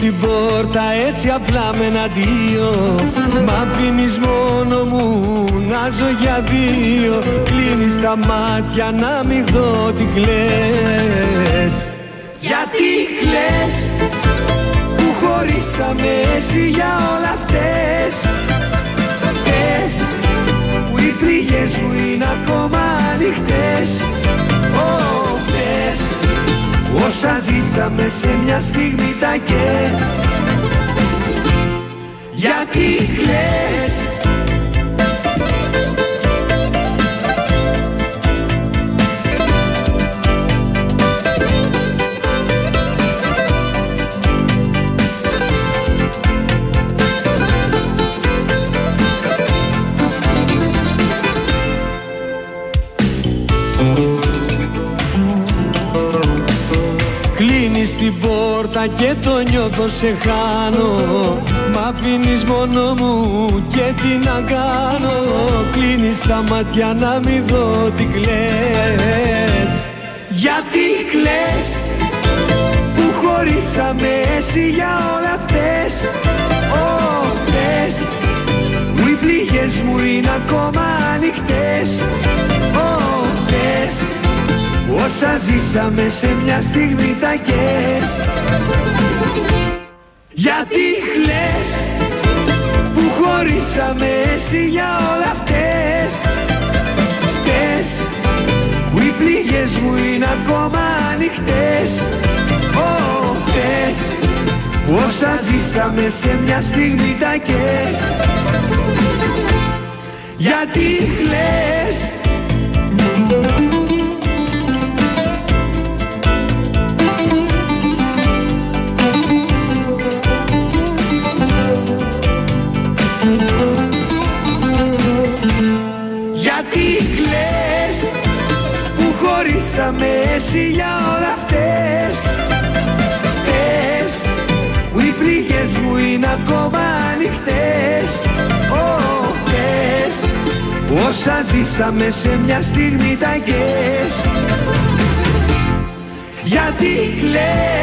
την πόρτα έτσι απλά με ένα αντίο, μ' αφήνεις μόνο μου να ζω για δύο. Κλείνεις τα μάτια να μη δω τι κλαις. Γιατί κλαις που χωρίσαμε εσύ για όλα αυτές. Πες που οι πληγές μου είναι ακόμα ανοιχτές. Πες όσα ζήσαμε σε μια στιγμή τα κες. Γιατί κλαις. Κλείνεις την πόρτα και το νιώθω σε χάνω, μ' αφήνεις μόνο μου και τι να κάνω. Κλείνεις τα μάτια να μη δω τι κλαις. Γιατί κλαις που χωρίσαμε εσύ για όλα αυτές. Αυτές που οι πληγές μου είναι ακόμα ανοιχτές. Αυτές όσα ζήσαμε σε μια στιγμή τα κες. Γιατί κλαις που χωρίσαμε εσύ για όλα αυτές. Πες που οι πληγές μου είναι ακόμα ανοιχτές. Πες όσα ζήσαμε σε μια στιγμή τα κες. Γιατί κλαις. Χωρίσαμε εσύ για όλα αυτές. Πες που οι πληγές μου είναι ακόμα ανοιχτές. Πες όσα ζήσαμε σε μια στιγμή τα κες. Γιατί κλαις.